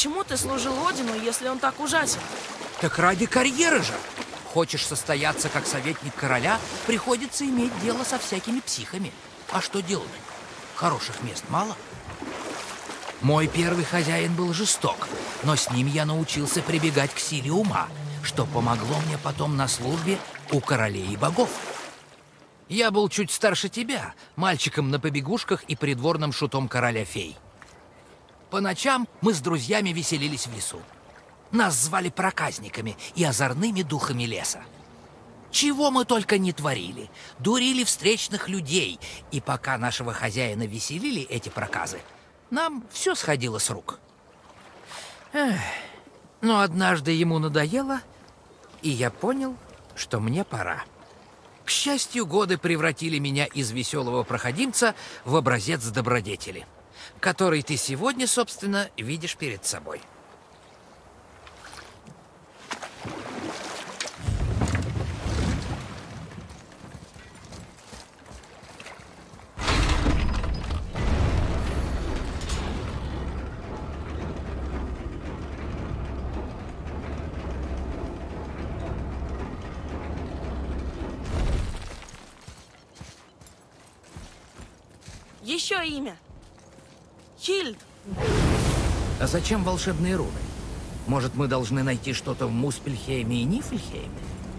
почему ты служил Одину, если он так ужасен? Так ради карьеры же. Хочешь состояться как советник короля, приходится иметь дело со всякими психами. А что делать? Хороших мест мало. Мой первый хозяин был жесток, но с ним я научился прибегать к силе ума, что помогло мне потом на службе у королей и богов. Я был чуть старше тебя, мальчиком на побегушках и придворным шутом короля фей. По ночам мы с друзьями веселились в лесу. Нас звали проказниками и озорными духами леса. Чего мы только не творили. Дурили встречных людей, и пока нашего хозяина веселили эти проказы, нам все сходило с рук. Но однажды ему надоело, и я понял, что мне пора. К счастью, годы превратили меня из веселого проходимца в образец добродетели, который ты сегодня, собственно, видишь перед собой. Еще имя. Хильд. А зачем волшебные руны? Может, мы должны найти что-то в Муспельхейме и Нифльхейме?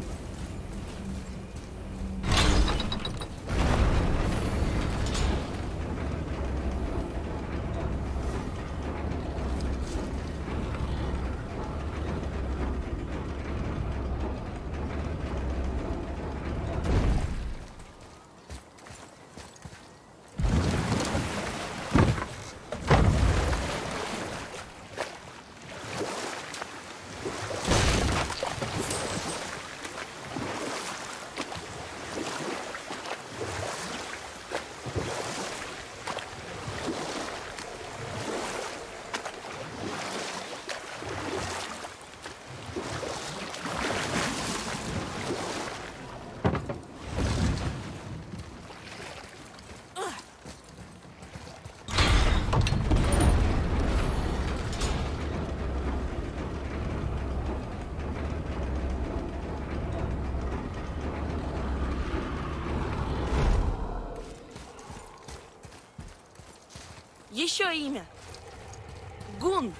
Еще имя. Гун.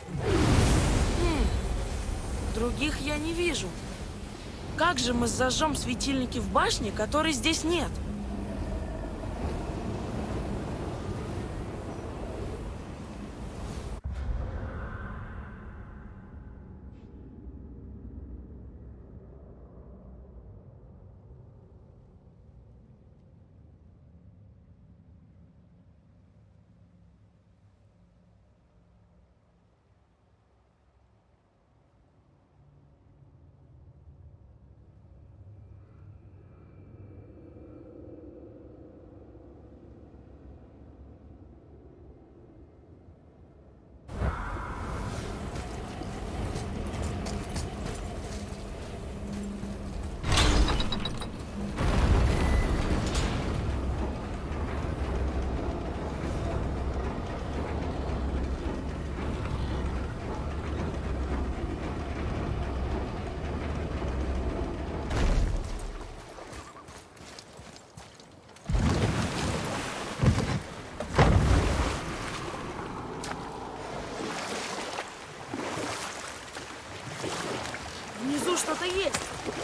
Других я не вижу. Как же мы зажжем светильники в башне, которой здесь нет? Внизу что-то есть.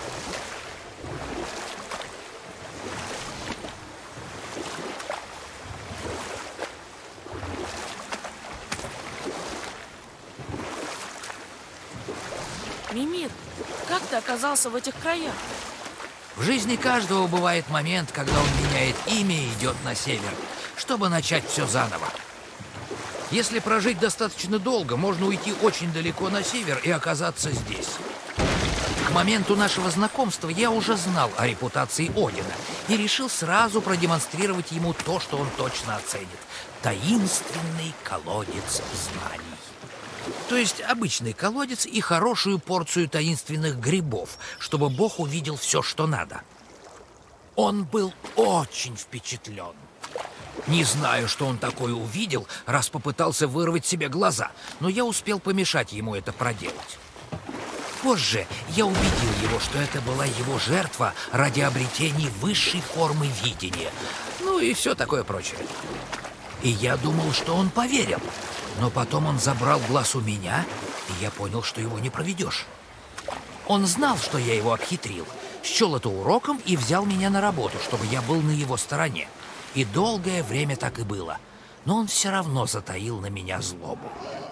Мимир, как ты оказался в этих краях? В жизни каждого бывает момент, когда он меняет имя и идет на север, чтобы начать все заново. Если прожить достаточно долго, можно уйти очень далеко на север и оказаться здесь. К моменту нашего знакомства я уже знал о репутации Одина и решил сразу продемонстрировать ему то, что он точно оценит. Таинственный колодец знаний. То есть обычный колодец и хорошую порцию таинственных грибов, чтобы Бог увидел все, что надо. Он был очень впечатлен. Не знаю, что он такое увидел, раз попытался вырвать себе глаза, но я успел помешать ему это проделать. Позже я убедил его, что это была его жертва ради обретения высшей формы видения, ну и все такое прочее. И я думал, что он поверил, но потом он забрал глаз у меня, и я понял, что его не проведешь. Он знал, что я его обхитрил, счел это уроком и взял меня на работу, чтобы я был на его стороне. И долгое время так и было, но он все равно затаил на меня злобу.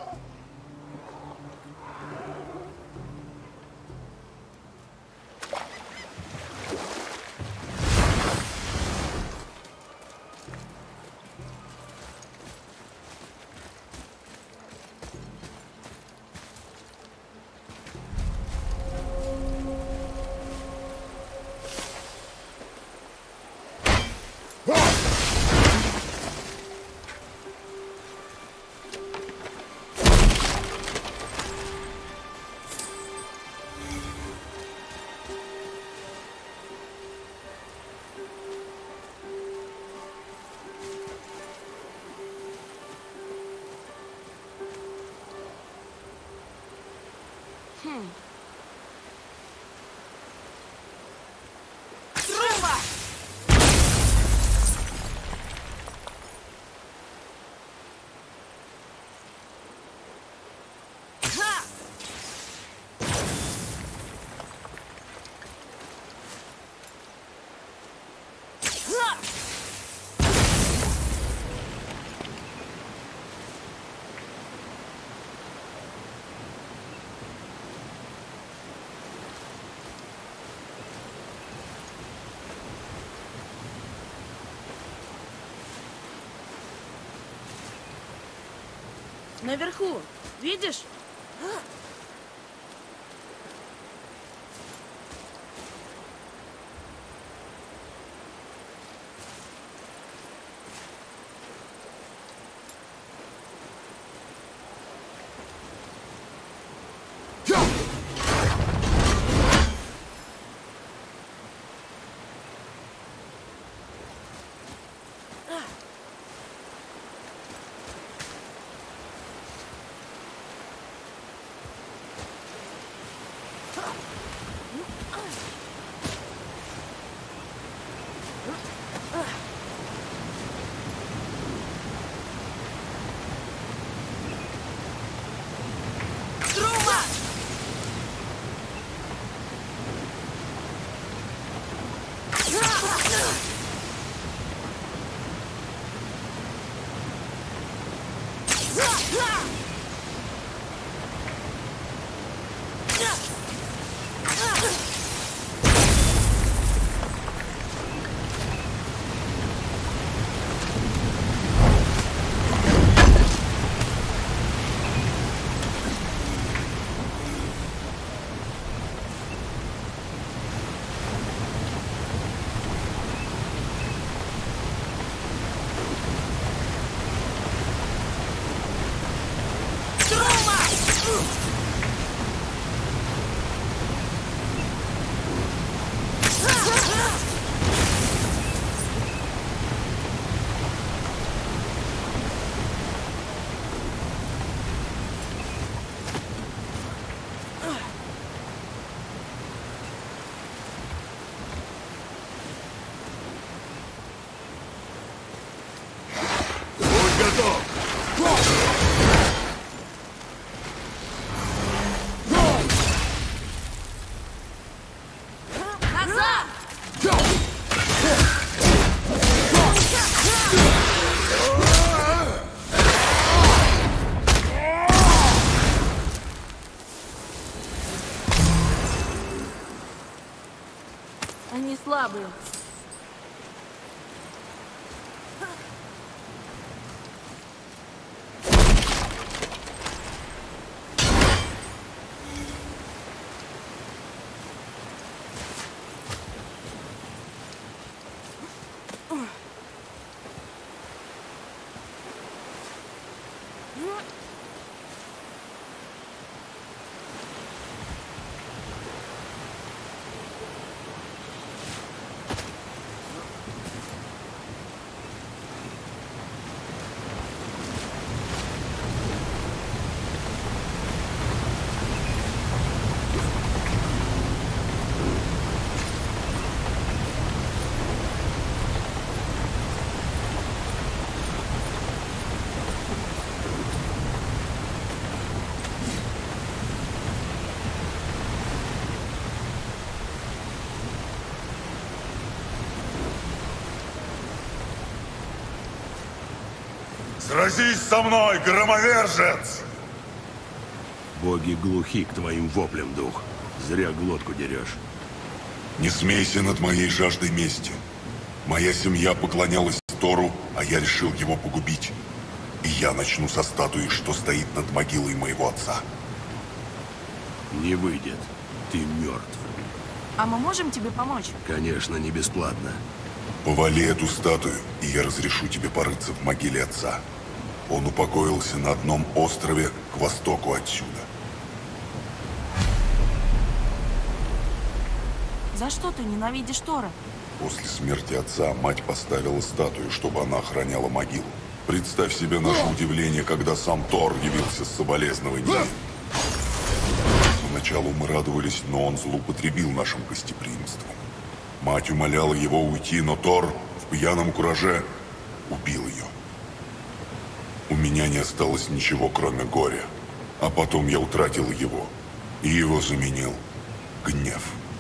Трумба! Ха! Ха! Наверху, видишь? Трума! Будь готов! Назад! Они слабые. Сразись со мной, громовержец! Боги глухи к твоим воплям, дух. Зря глотку дерешь. Не смейся над моей жаждой мести. Моя семья поклонялась Тору, а я решил его погубить. И я начну со статуи, что стоит над могилой моего отца. Не выйдет. Ты мертв. А мы можем тебе помочь? Конечно, не бесплатно. Повали эту статую, и я разрешу тебе порыться в могиле отца. Он упокоился на одном острове к востоку отсюда. За что ты ненавидишь Тора? После смерти отца мать поставила статую, чтобы она охраняла могилу. Представь себе наше удивление, когда сам Тор явился с соболезнованиями. Поначалу мы радовались, но он злоупотребил нашим гостеприимством. Мать умоляла его уйти, но Тор в пьяном кураже убил ее. У меня не осталось ничего, кроме горя. А потом я утратил его, и его заменил гнев.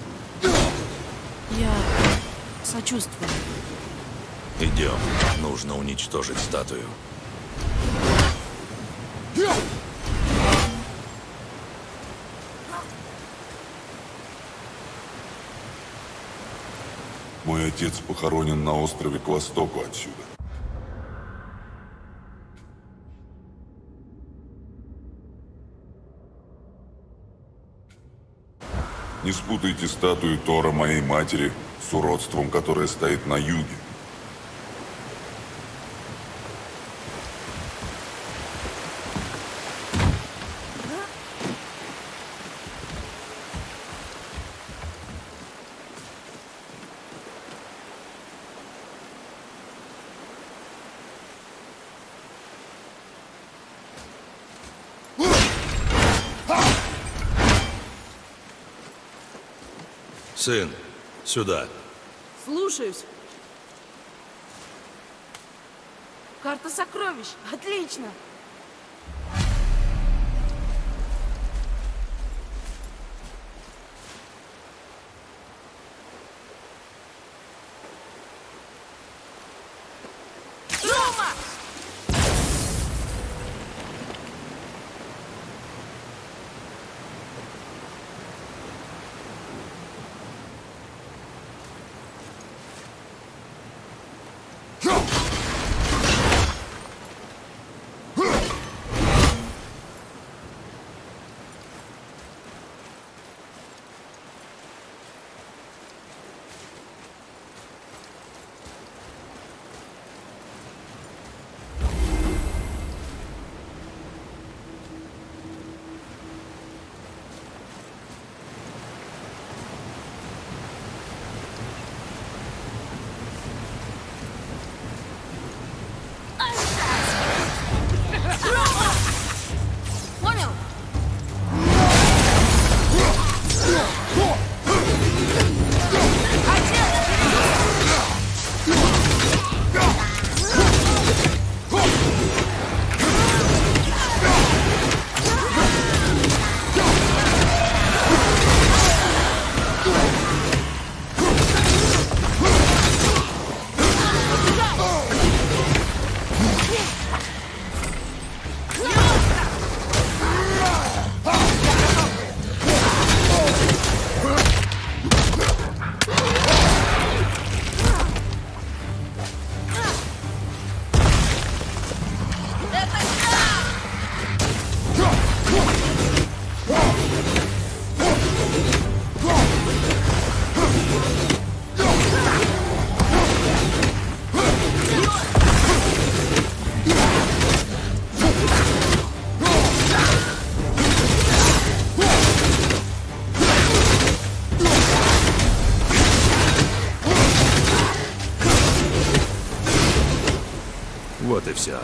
Я сочувствую. Идем. Нужно уничтожить статую. Мой отец похоронен на острове к востоку отсюда. Не спутайте статую Тора моей матери с уродством, которое стоит на юге. Сын, сюда. Слушаюсь. Карта сокровищ. Отлично. Рома! Понял? Вот и все.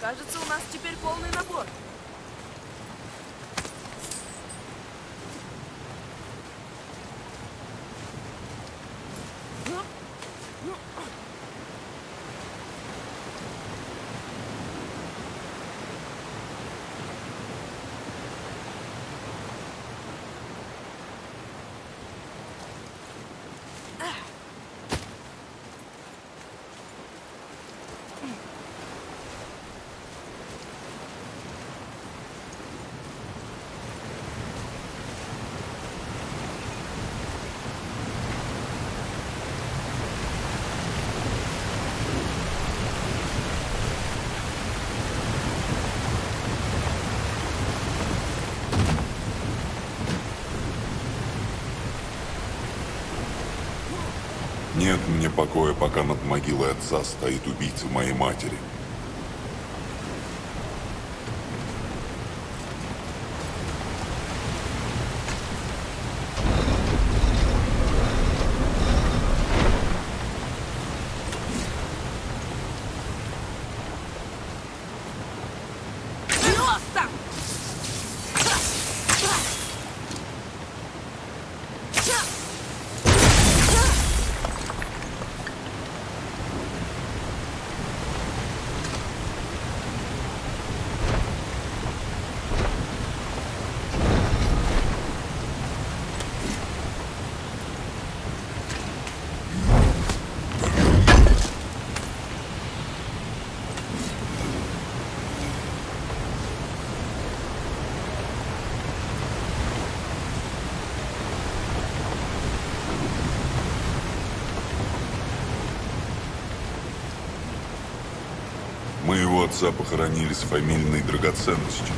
Кажется, у нас теперь полный набор. Нет мне покоя, пока над могилой отца стоит убийца моей матери. Просто! Моего отца похоронили с фамильной драгоценностью.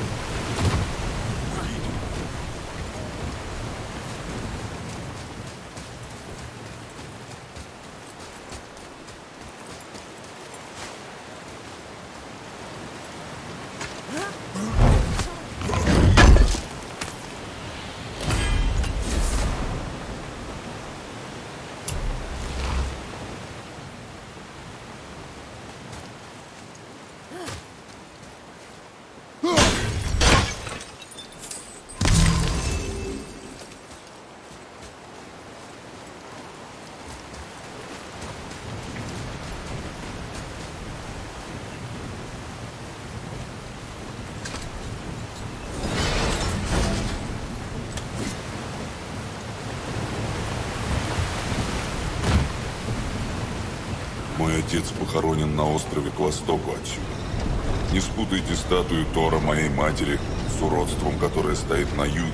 Мой отец похоронен на острове к востоку отсюда. Не спутайте статую Тора моей матери с уродством, которое стоит на юге.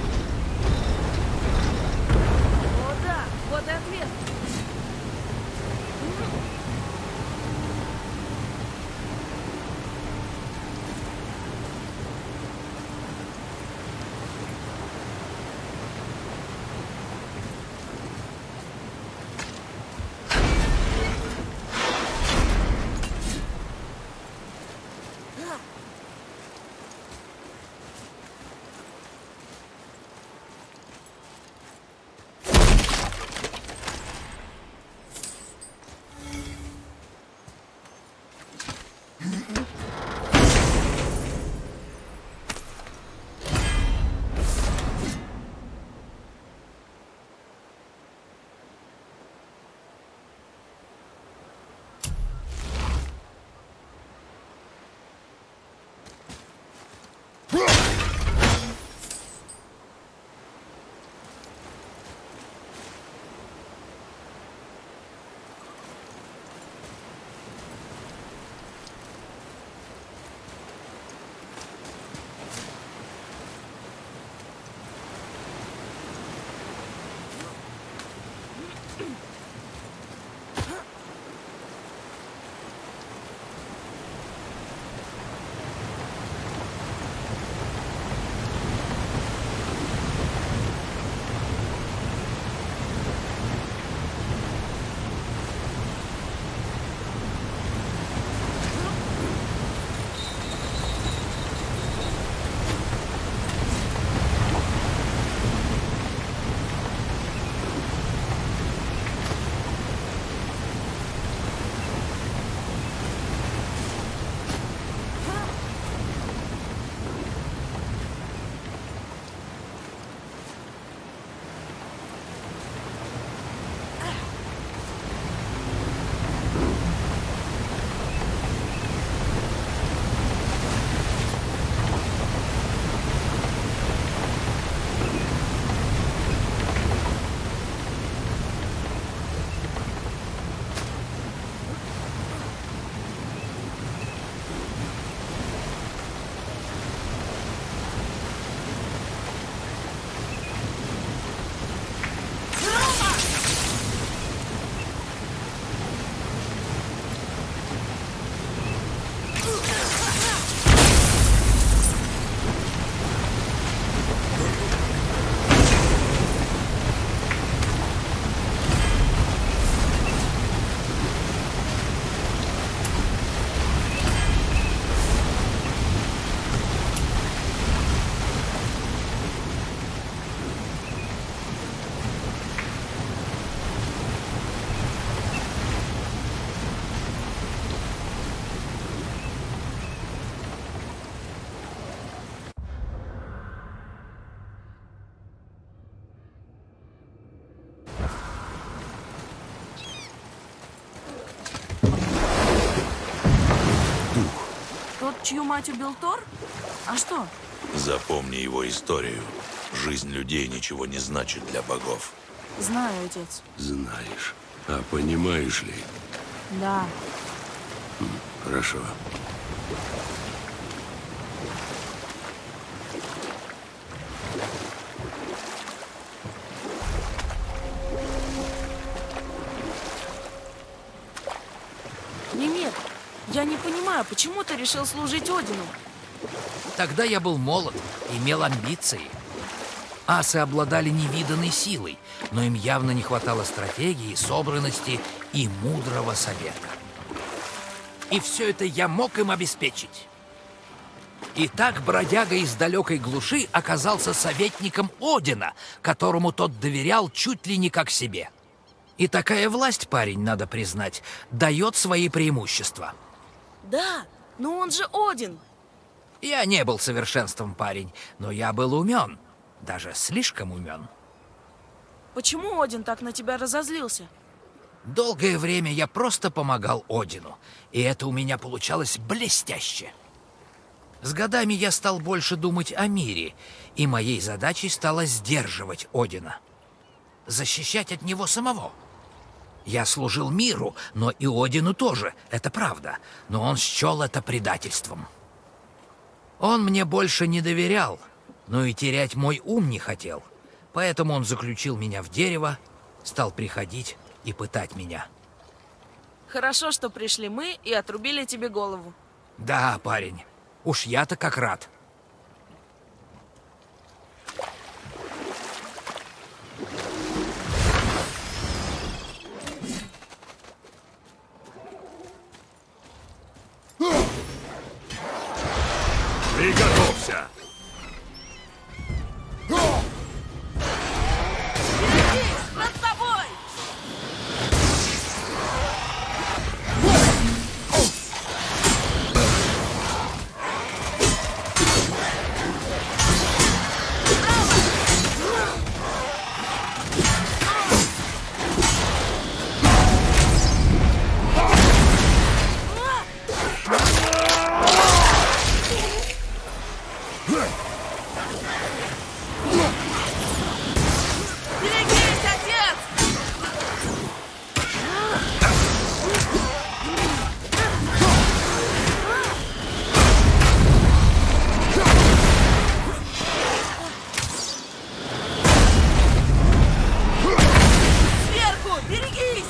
О, да, вот и ответ. чью мать убил Тор? А что? Запомни его историю. Жизнь людей ничего не значит для богов. Знаю, отец. Знаешь. А понимаешь ли? Да. Хорошо. Мимир, я не понимаю, почему ты решил служить Одину? Тогда я был молод, имел амбиции. Асы обладали невиданной силой, но им явно не хватало стратегии, собранности и мудрого совета. И все это я мог им обеспечить. И так бродяга из далекой глуши оказался советником Одина, которому тот доверял чуть ли не как себе. И такая власть, парень, надо признать, дает свои преимущества. Да, но он же Один. Я не был совершенством, парень, но я был умен. Даже слишком умен. Почему Один так на тебя разозлился? Долгое время я просто помогал Одину, и это у меня получалось блестяще. С годами я стал больше думать о мире, и моей задачей стало сдерживать Одина. Защищать от него самого. Я служил миру, но и Одину тоже, это правда, но он счел это предательством. Он мне больше не доверял, но и терять мой ум не хотел, поэтому он заключил меня в дерево, стал приходить и пытать меня. Хорошо, что пришли мы и отрубили тебе голову. Да, парень, уж я-то как рад. Приготовься! Над тобой! Берегись, отец! Сверху! Берегись!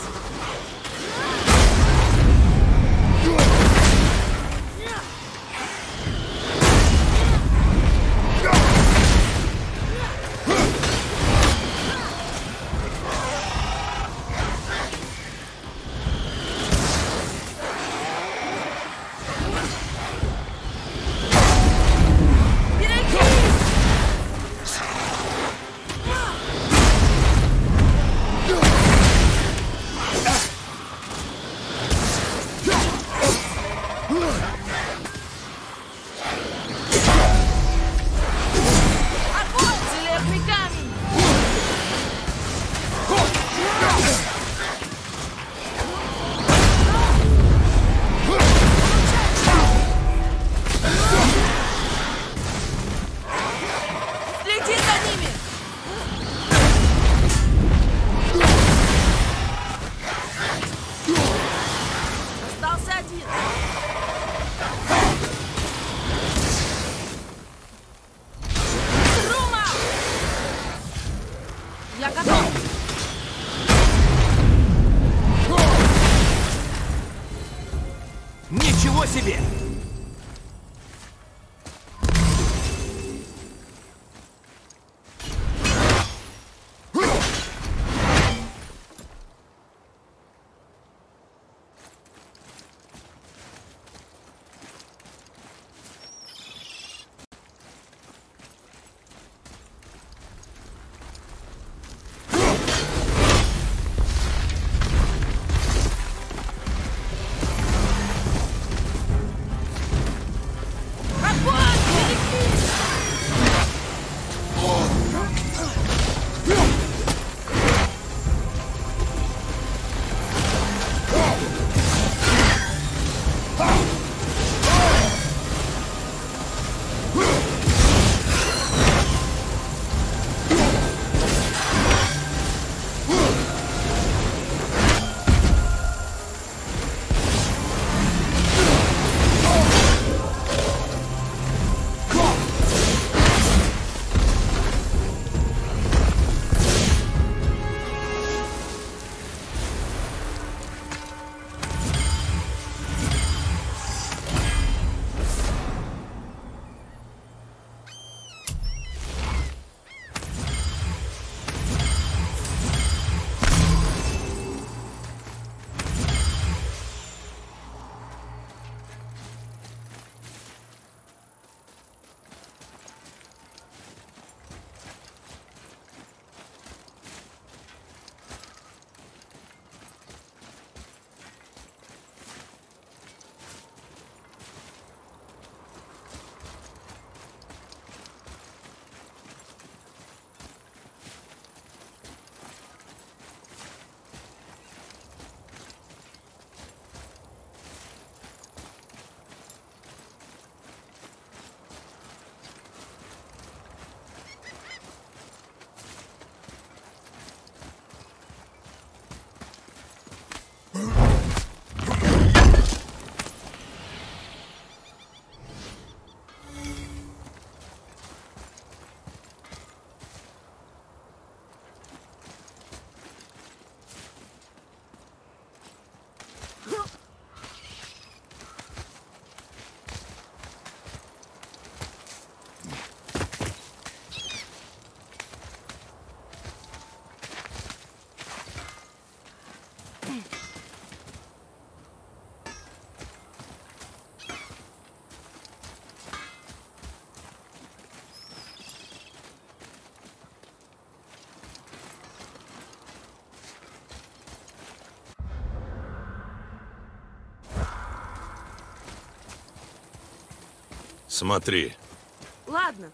Смотри. Ладно.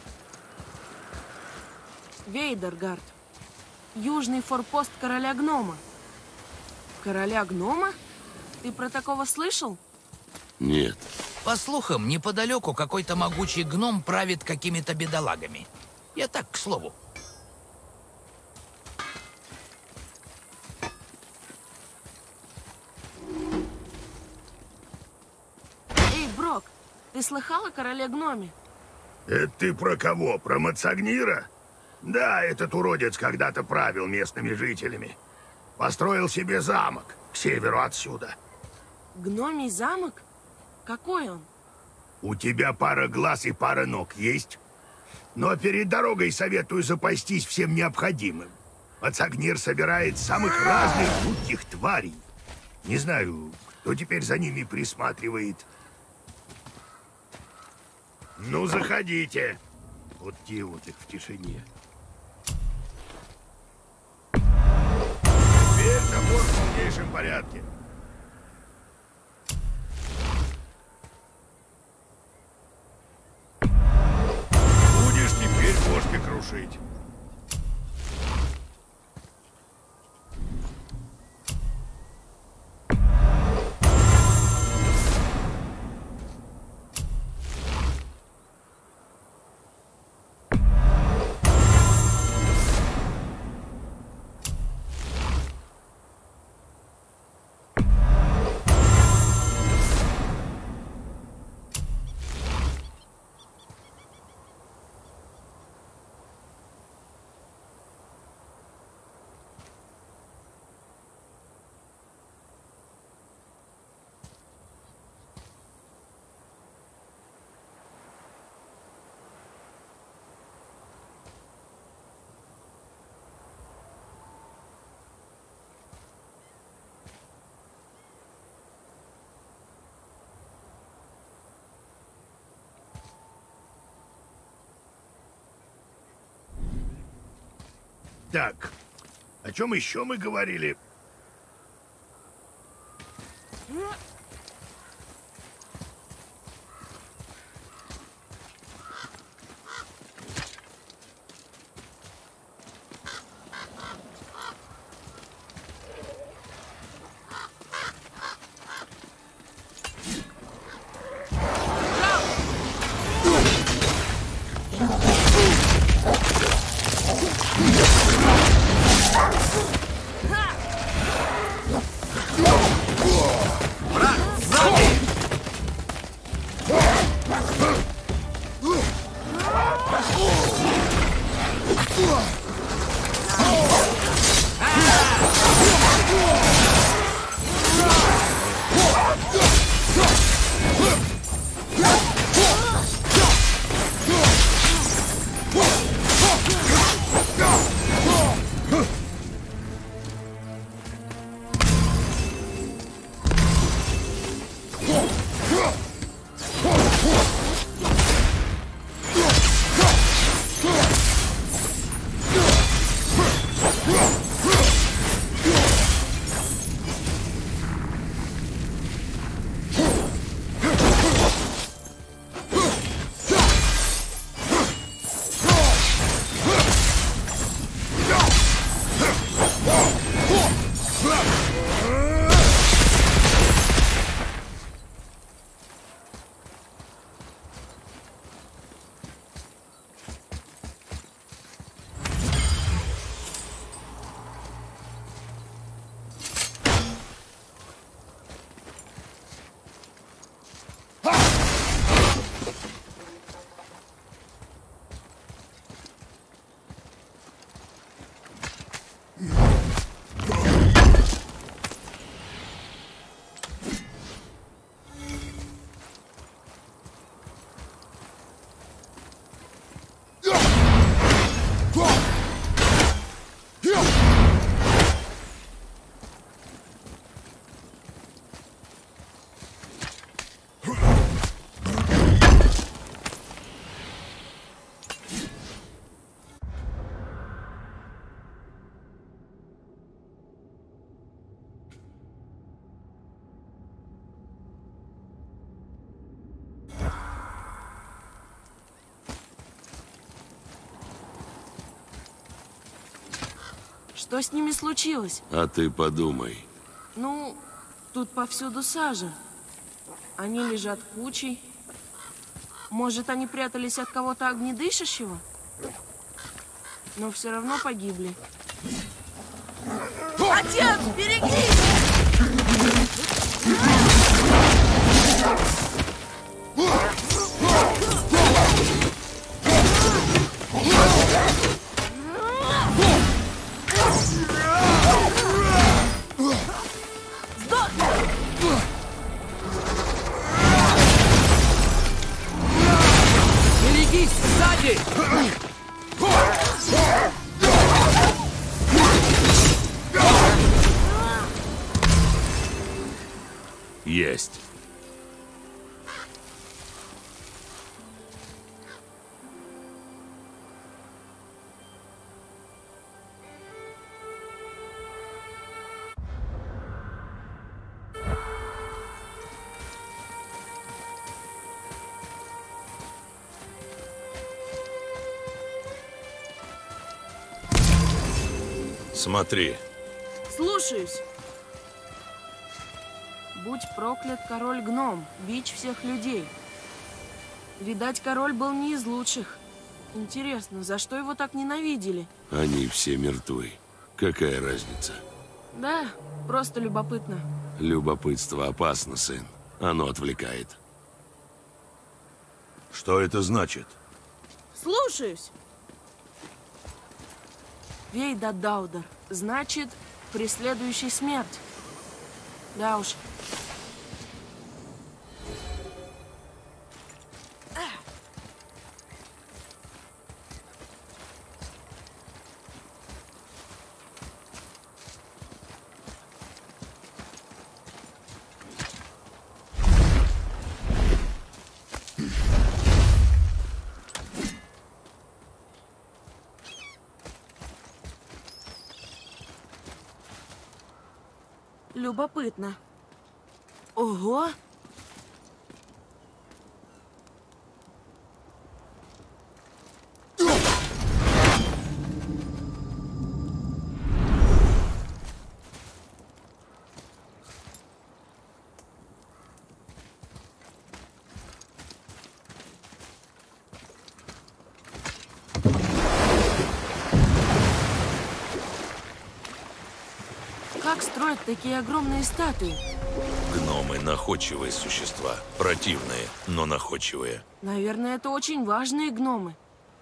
Вейдергард. Южный форпост короля гнома. Короля гнома? Ты про такого слышал? Нет. По слухам, неподалеку какой-то могучий гном правит какими-то бедолагами. Я так, к слову. Эй, Брок, ты слыхал о короле гноме? Это ты про кого? Про Мацагнира? Да, этот уродец когда-то правил местными жителями. Построил себе замок к северу отсюда. Гномий замок? Какой он? У тебя пара глаз и пара ног есть? Но перед дорогой советую запастись всем необходимым. Мацагнир собирает самых разных жутких тварей. Не знаю, кто теперь за ними присматривает. Ну, заходите. Вот те вот их в тишине. Теперь забор в полнейшем порядке. Будешь теперь бошки крушить. Так, о чем еще мы говорили? Что с ними случилось? А ты подумай. Ну, тут повсюду сажа. Они лежат кучей. Может, они прятались от кого-то огнедышащего? Но все равно погибли. Отец, берегись! Берегись сзади! Есть. Смотри. Слушаюсь. Будь проклят король-гном, бич всех людей. Видать, король был не из лучших. Интересно, за что его так ненавидели? Они все мертвы. Какая разница? Да, просто любопытно. Любопытство опасно, сын. Оно отвлекает. Что это значит? Слушаюсь. Вейда Даудер. Значит, преследующий смерть. Да уж. Любопытно. Ого! Как строят такие огромные статуи? Гномы — находчивые существа. Противные, но находчивые. Наверное, это очень важные гномы.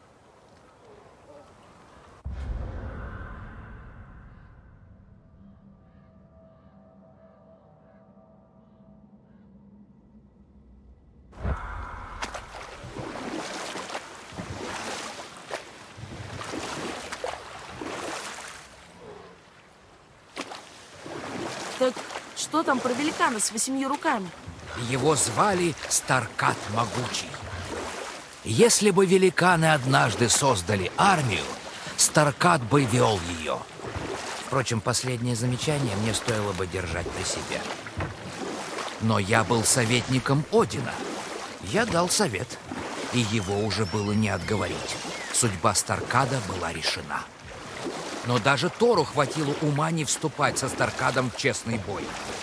Так что там про великана с 8 руками? Его звали Старкат Могучий. Если бы великаны однажды создали армию, Старкат бы вел ее. Впрочем, последнее замечание мне стоило бы держать при себе. Но я был советником Одина. Я дал совет, и его уже было не отговорить. Судьба Старкада была решена. Но даже Тору хватило ума не вступать со Старкадом в честный бой.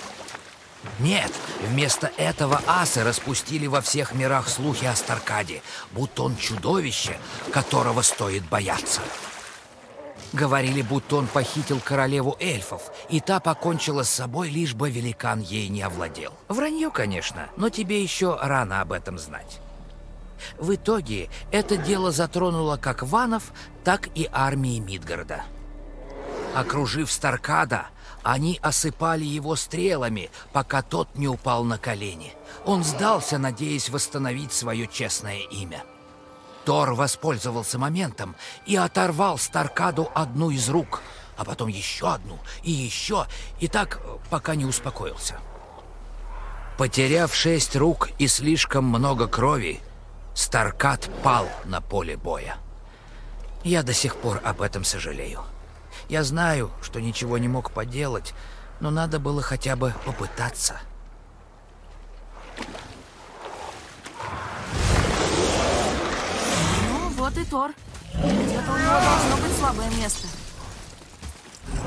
Нет, вместо этого асы распустили во всех мирах слухи о Старкаде, будто он чудовище, которого стоит бояться. Говорили, будто он похитил королеву эльфов, и та покончила с собой, лишь бы великан ей не овладел. Вранье, конечно, но тебе еще рано об этом знать. В итоге это дело затронуло как ванов, так и армии Мидгарда. Окружив Старкада, они осыпали его стрелами, пока тот не упал на колени. Он сдался, надеясь восстановить свое честное имя. Тор воспользовался моментом и оторвал Старкаду одну из рук, а потом еще одну и еще, и так, пока не успокоился. Потеряв 6 рук и слишком много крови, Старкад пал на поле боя. Я до сих пор об этом сожалею. Я знаю, что ничего не мог поделать, но надо было хотя бы попытаться. Ну, вот и Тор. Где-то у него должно быть слабое место.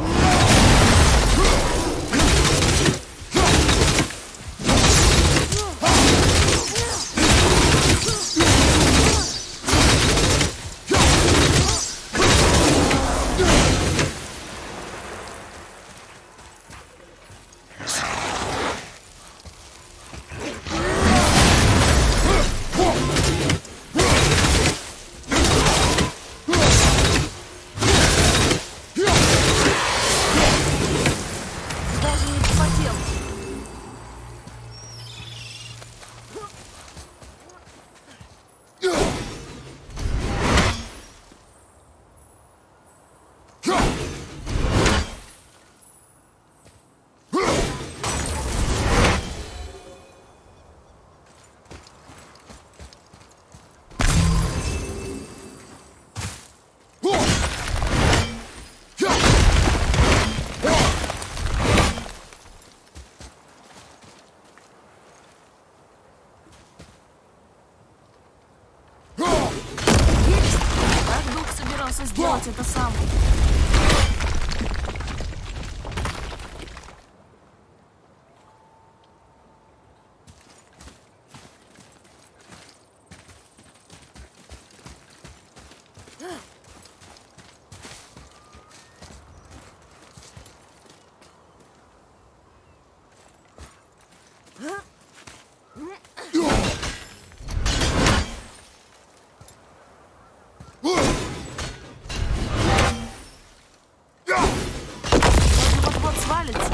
решился сделать это сам. Вот-вот свалится.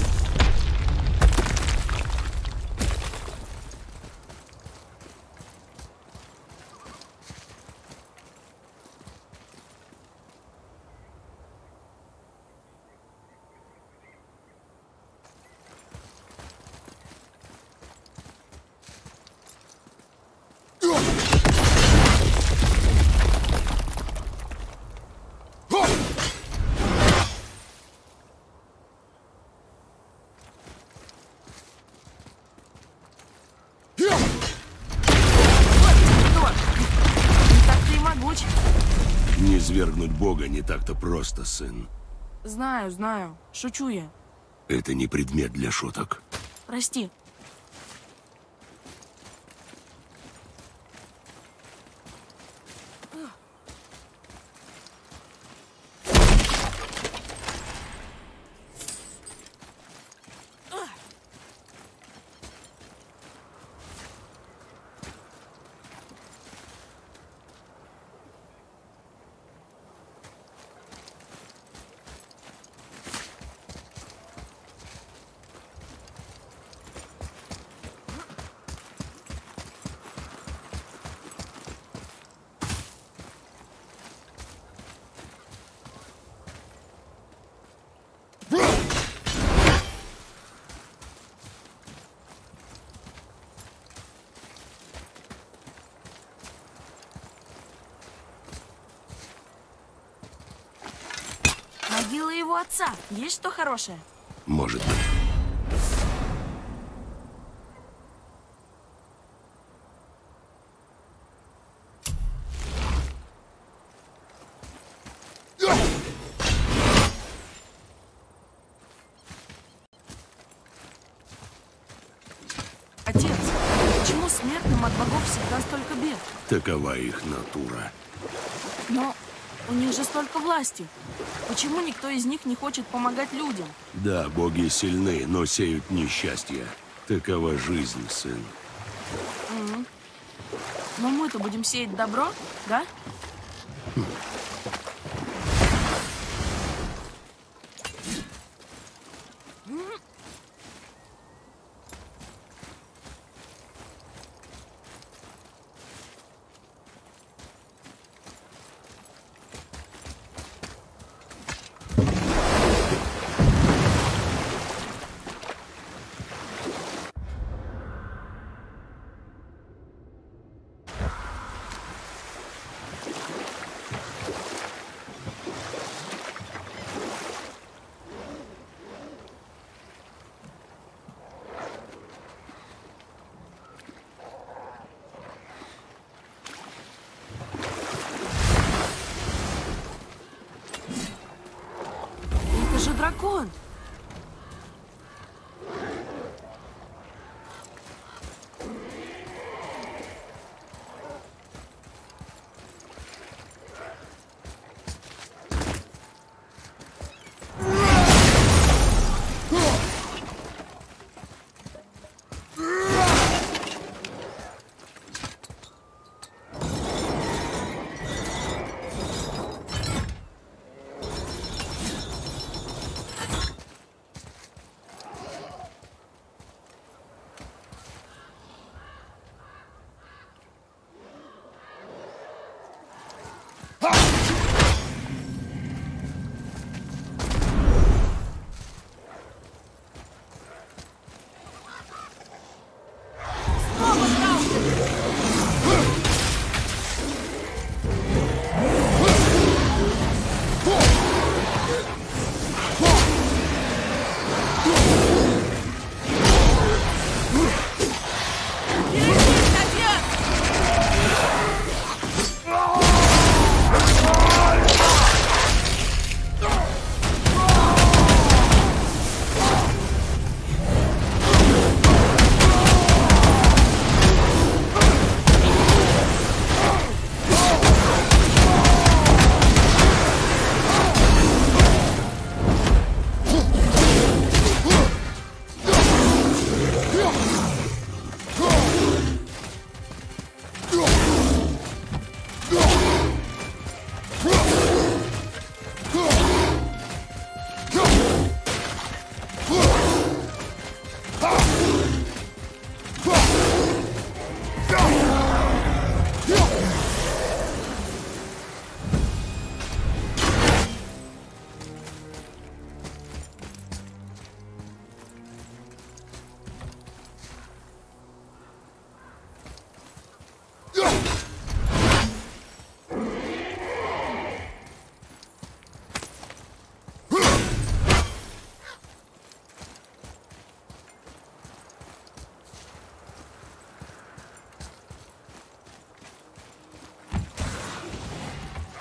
Низвергнуть Бога не так-то просто, сын. Знаю, знаю. Шучу я. Это не предмет для шуток. Прости. Могила его отца. Есть что хорошее? Может быть. Отец, почему смертным от богов всегда столько бед? Такова их натура. Но у них же столько власти. Почему никто из них не хочет помогать людям? Да, боги сильны, но сеют несчастье. Такова жизнь, сын. Но мы-то будем сеять добро, да? Это же дракон!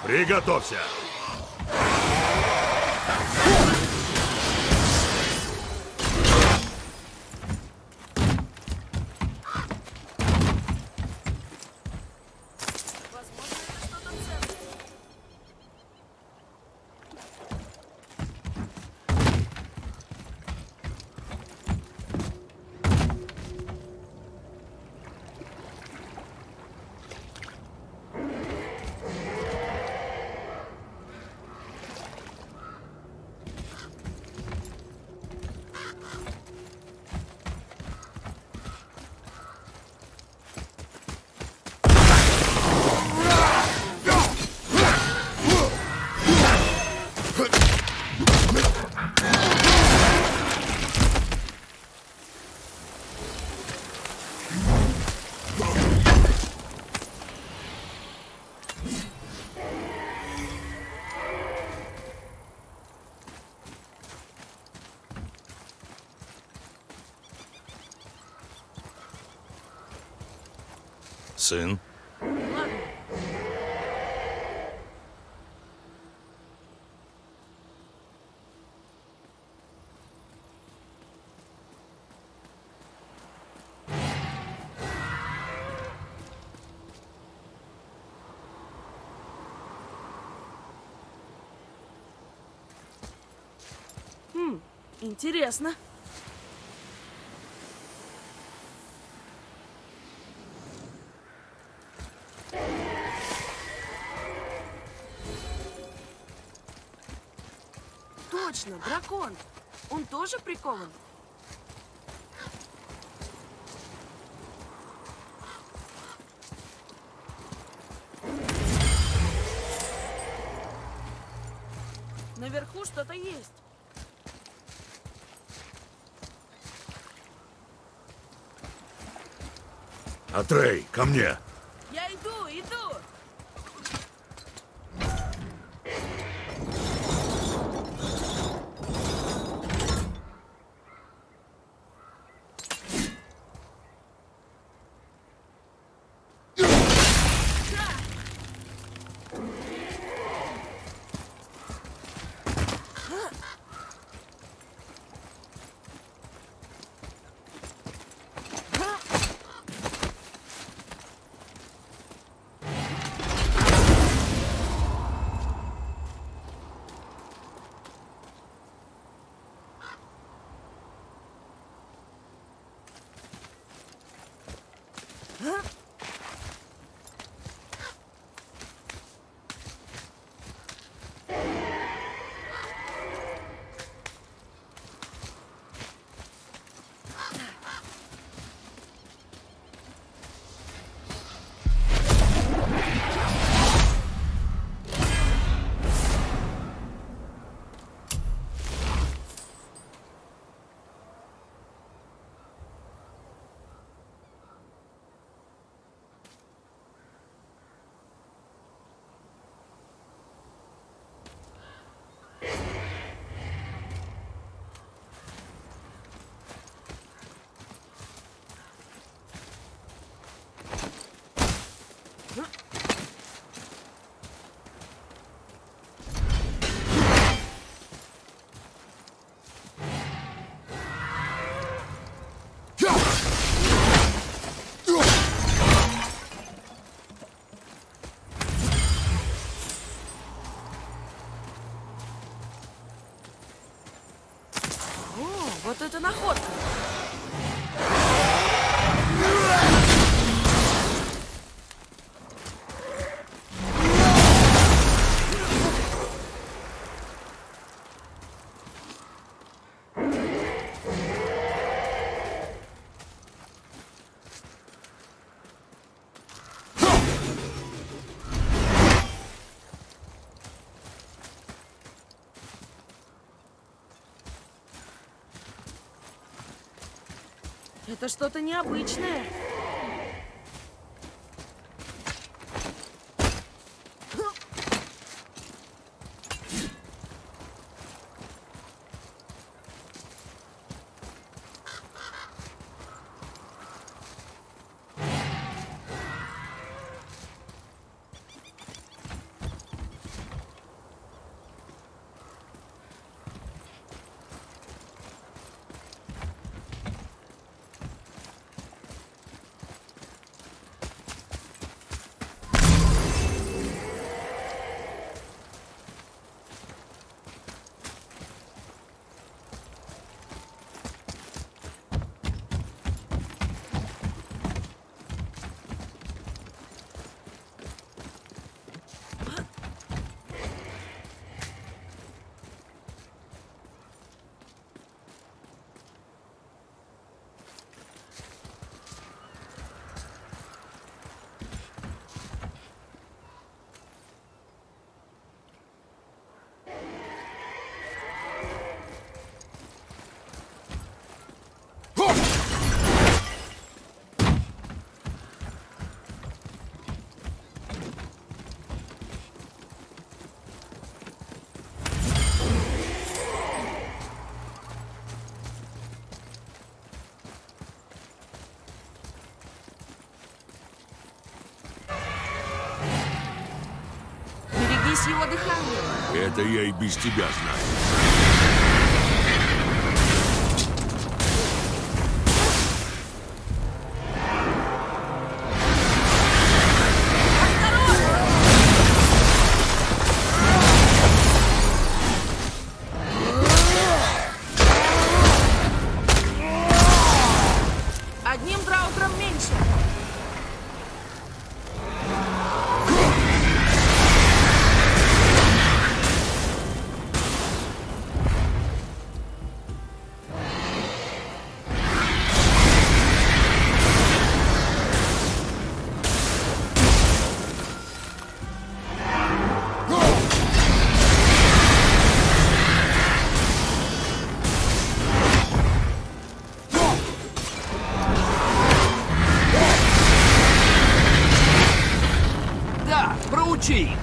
Приготовься! Возможно, это что-то ценное. Сын, Ладно. Интересно. Точно, дракон. Он тоже прикован? Наверху что-то есть. Атрей, ко мне! Я иду, иду. О, вот это находка. Это что-то необычное. боитесь его дыхания? Это я и без тебя знаю. Одним драутром меньше. Проучи их!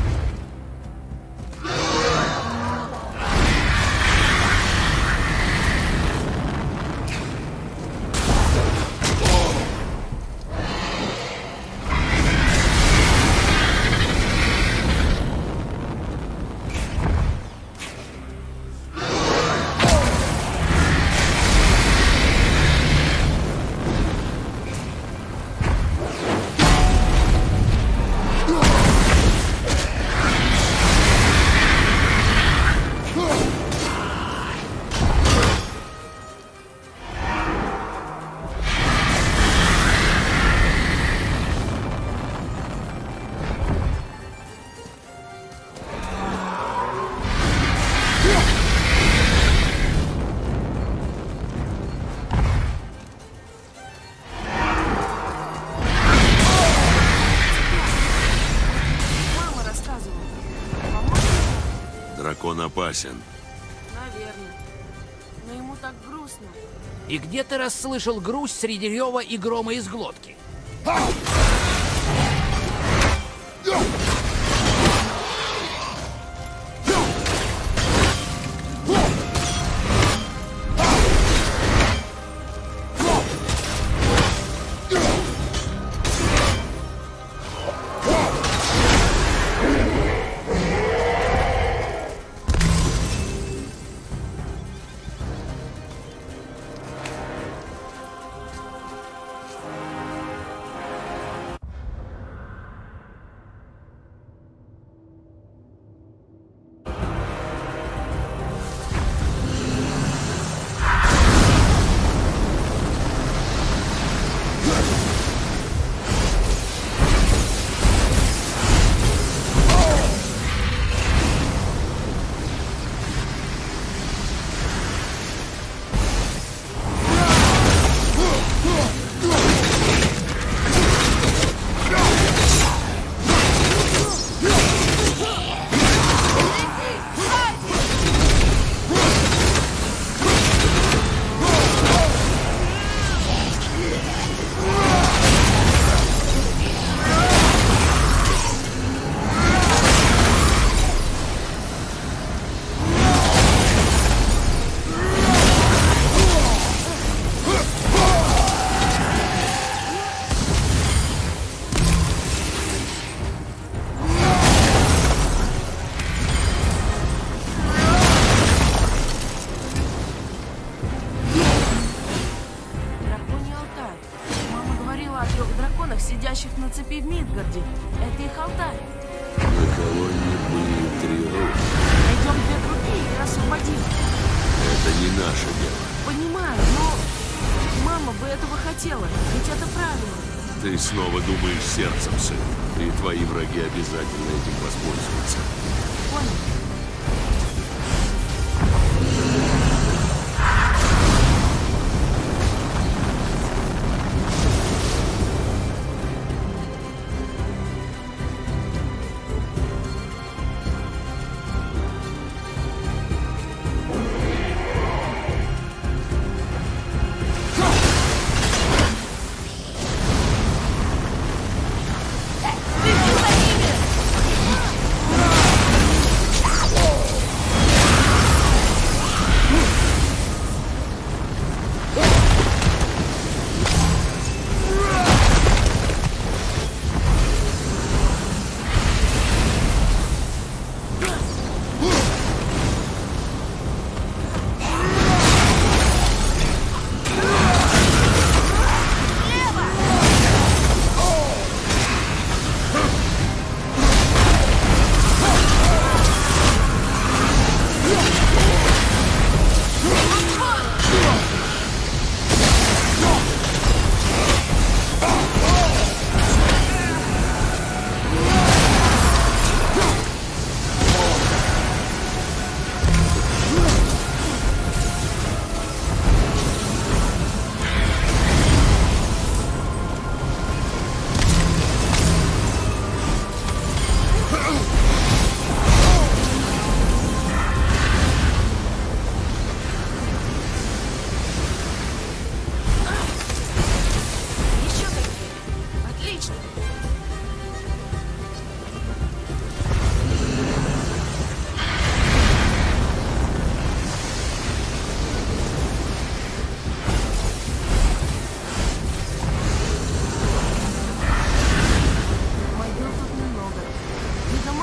Дракон опасен. Наверное. Но ему так грустно. И где ты расслышал грусть среди рева и грома из глотки? Сидящих на цепи в Мидгарде. Это их алтарь. На колонне были 3 руки. Найдем 2 другие и освободим. Это не наше дело. Понимаю, но мама бы этого хотела, ведь это правильно. Ты снова думаешь сердцем, сын. И твои враги обязательно этим воспользуются. Понял.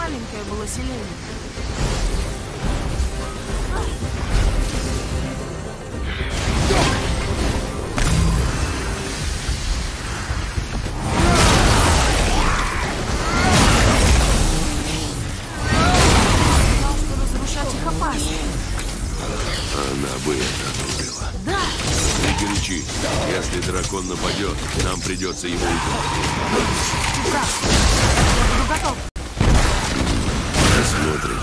маленькое было селение. Знал, что разрушать их опасно. Она бы это одобрила. Да, Не горячись. Если дракон нападет, нам придется его убить. ты прав. Я буду готов. Посмотрим.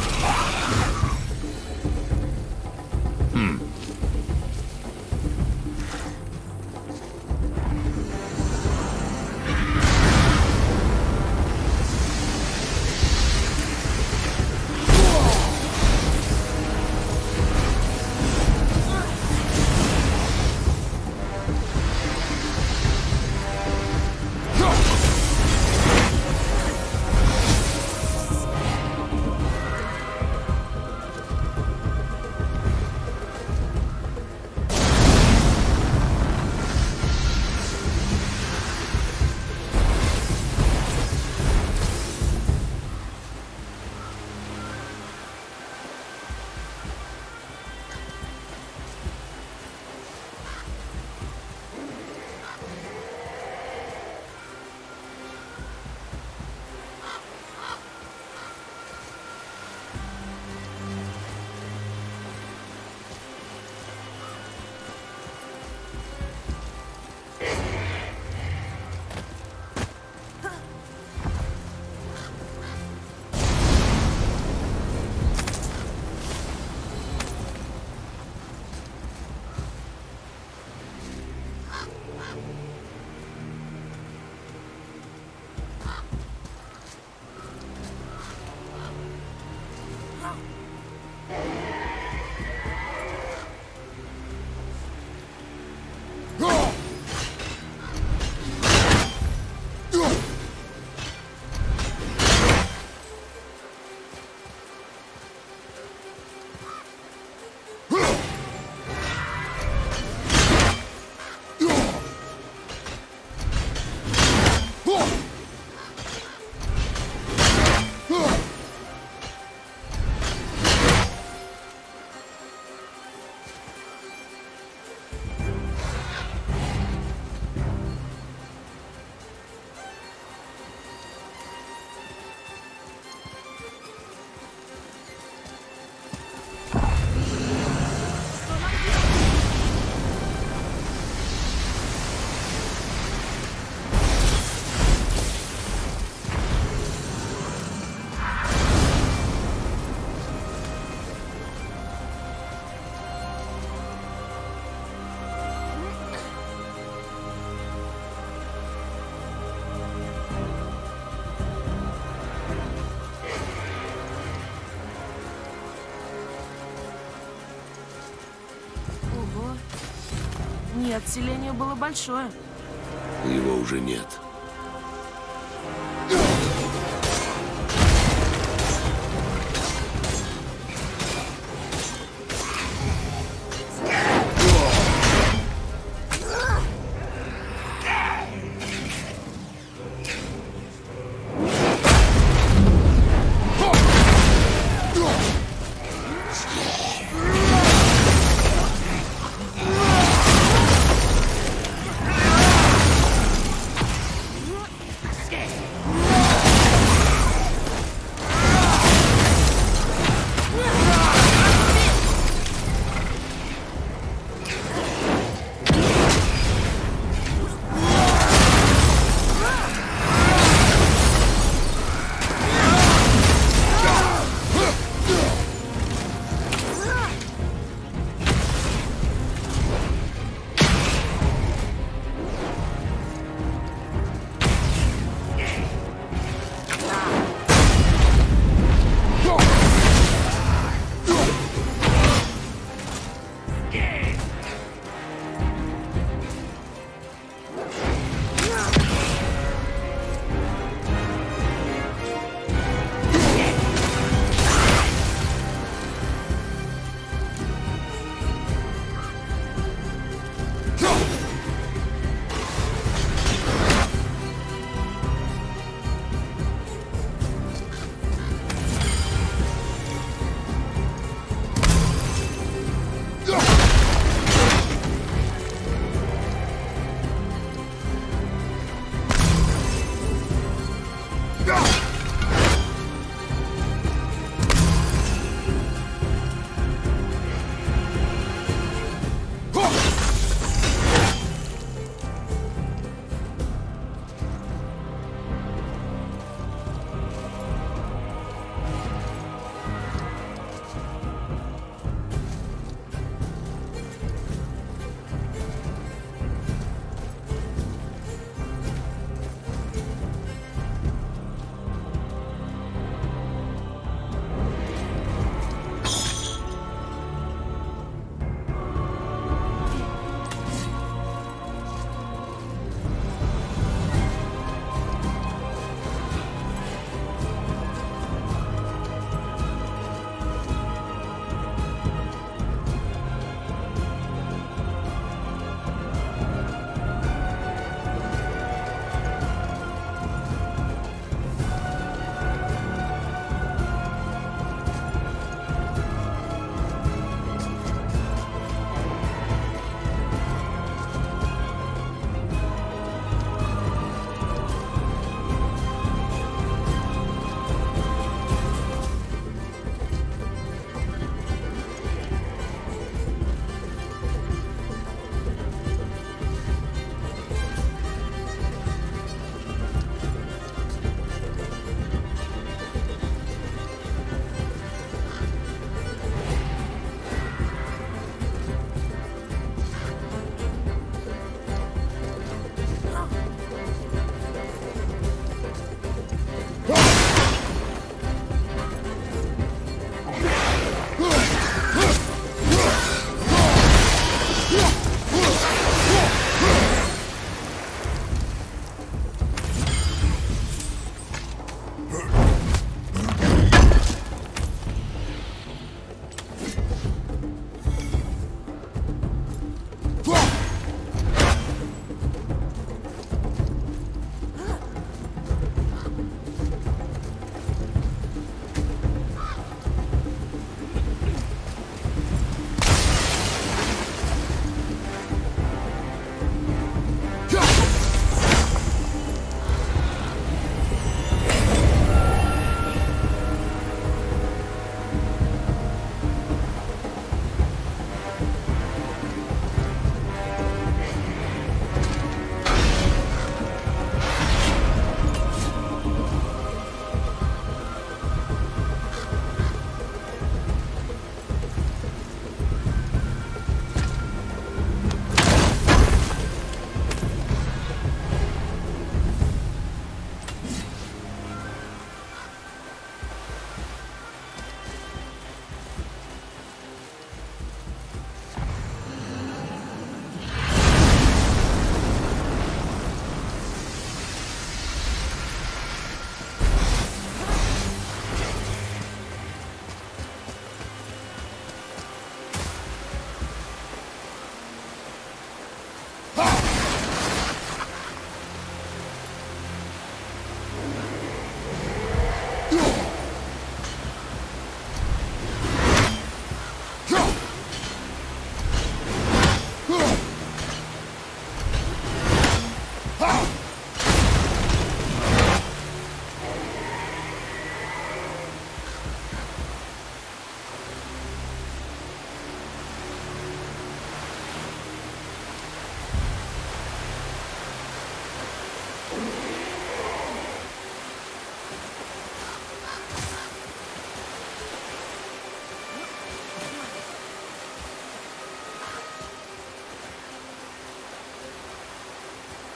Нет, селение было большое. Его уже нет.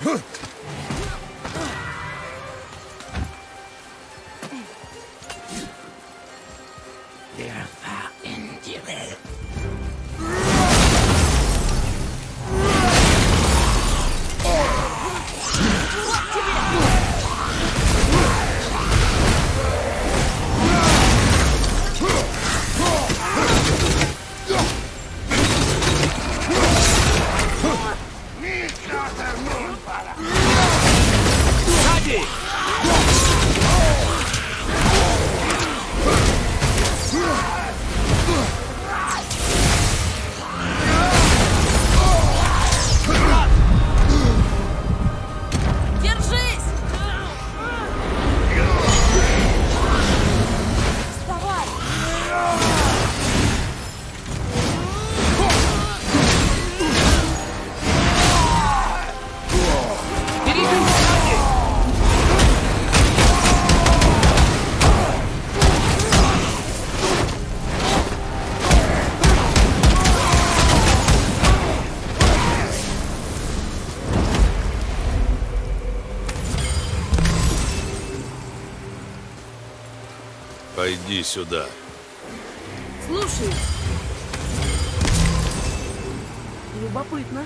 Пойди сюда. Слушай. Любопытно.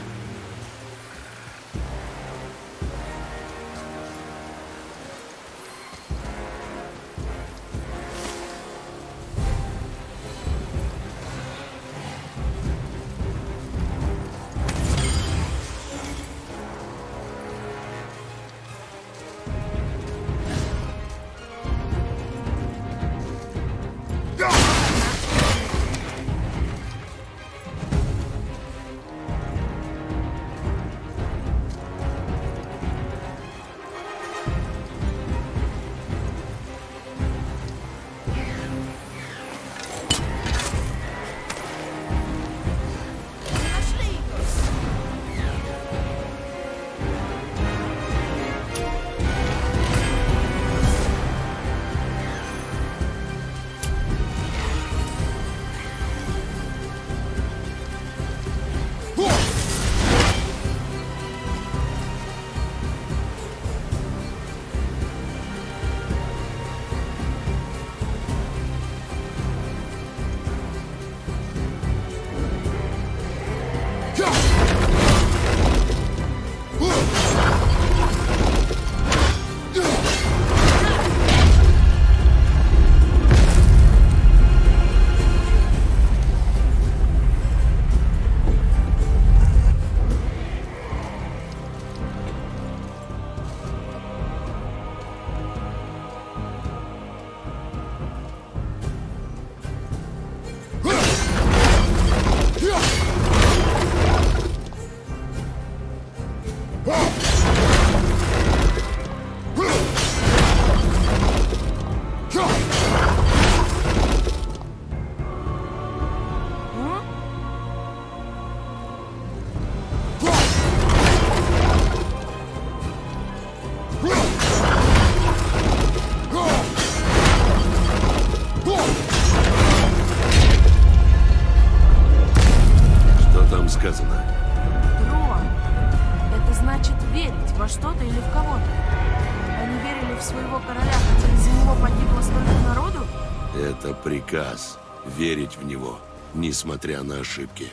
сказано? Друа. Это значит верить во что-то или в кого-то. Они верили в своего короля, хотя из-за него погибло столько народу? Это приказ. Верить в него, несмотря на ошибки.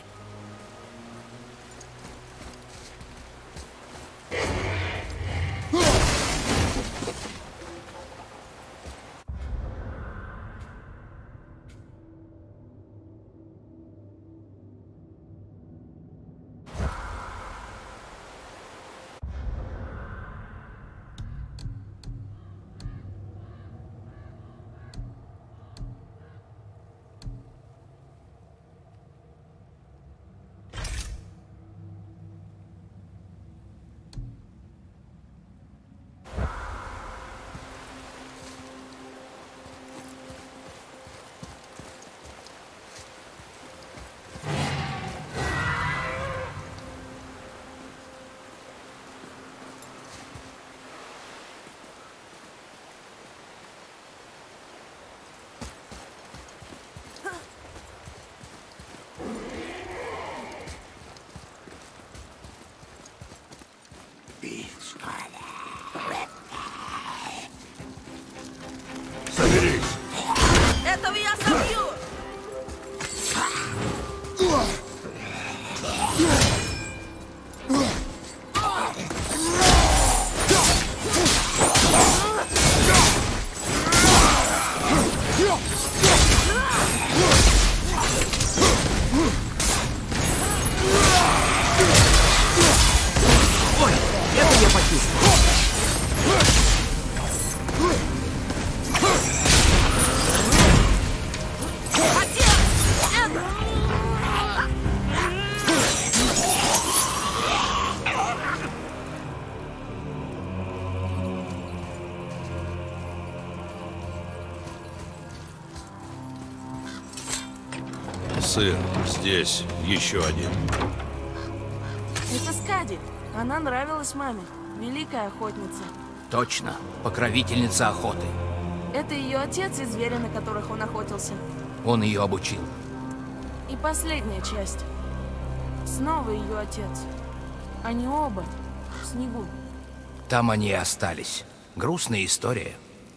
Сын, здесь еще один. Это Скади. Она нравилась маме. Великая охотница. Точно, покровительница охоты. Это ее отец и звери, на которых он охотился. Он ее обучил. И последняя часть. Снова ее отец. Они оба в снегу. Там они и остались. Грустная история.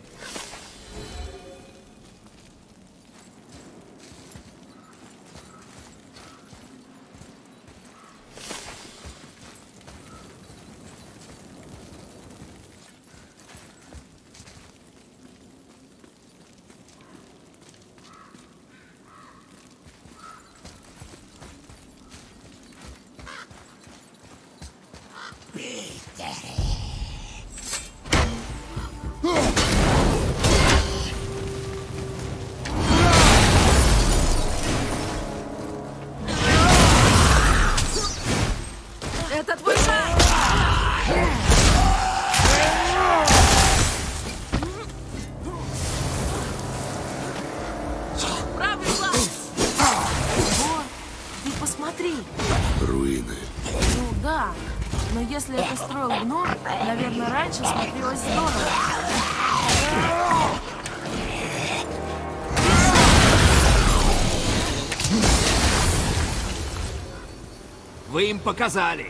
Это твой шаг! Правый глаз! Ого! Ты посмотри! Руины. Ну да, но если это строил гном, наверное, раньше смотрелось здорово. Вы им показали.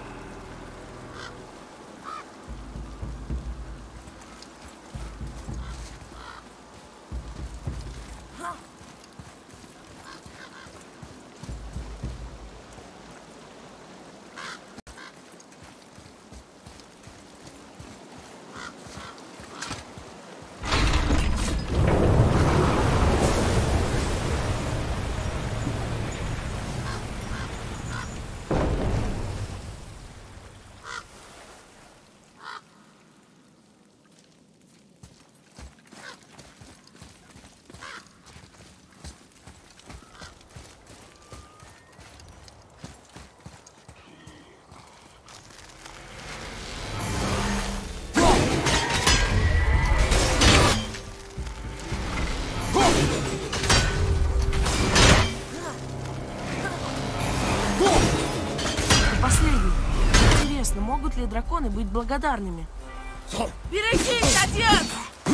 Последний. Интересно, могут ли драконы быть благодарными? Берегись, отец!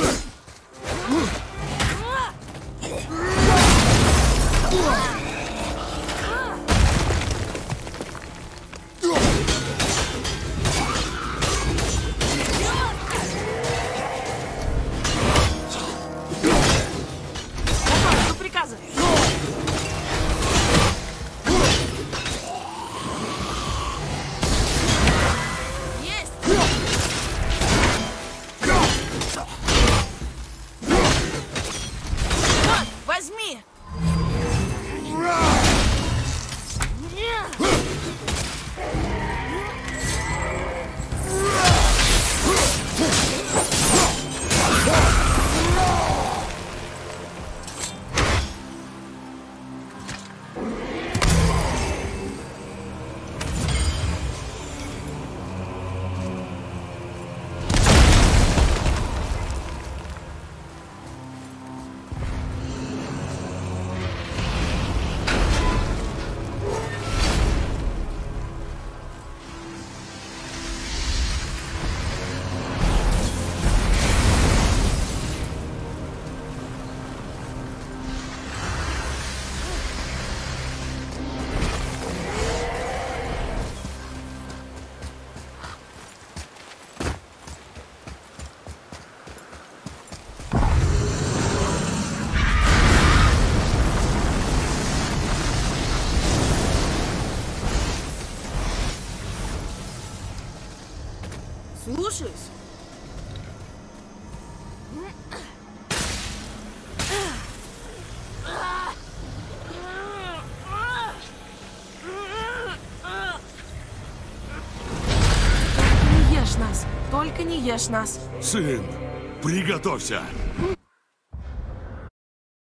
Что приказываешь? Возьми! Слушаюсь. Не ешь нас. Только не ешь нас. Сын, приготовься.